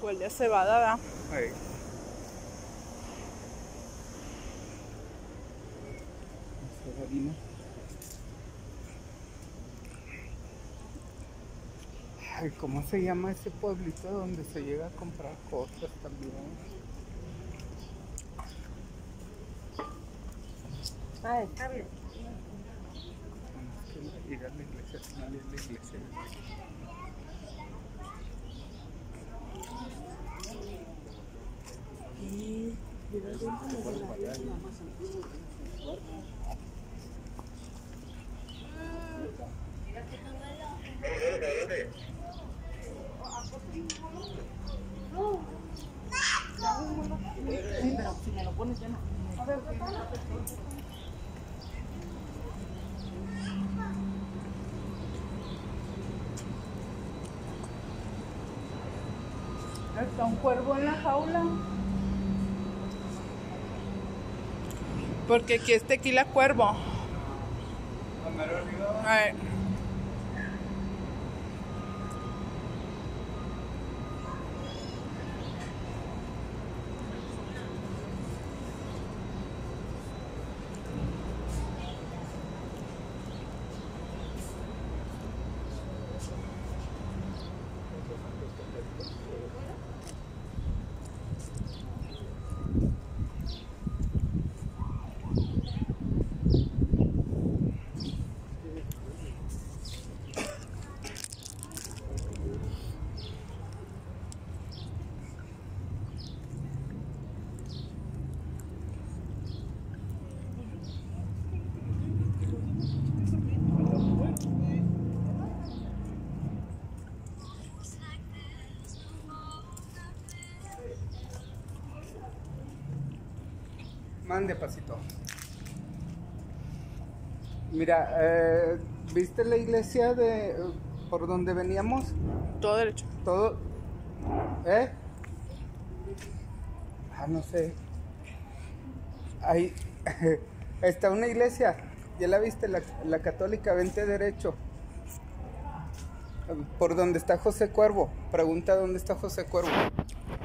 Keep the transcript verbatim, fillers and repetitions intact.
Huele a cebada, ¿verdad? Ahí. Cebadina. Ay, ¿cómo se llama ese pueblito donde se llega a comprar cosas también? Ah, está bien. Ir a la iglesia, no ir a la iglesia. Sí, pero si me lo pones ya no. A ver, Está un cuervo en la jaula. Porque aquí es Tequila Cuervo. Ay. Mande, pasito. Mira, eh, ¿viste la iglesia de por donde veníamos? Todo derecho. Todo. ¿Eh? Ah, no sé. Ahí está una iglesia. ¿Ya la viste? La, la católica, vente derecho. Por donde está José Cuervo. Pregunta dónde está José Cuervo.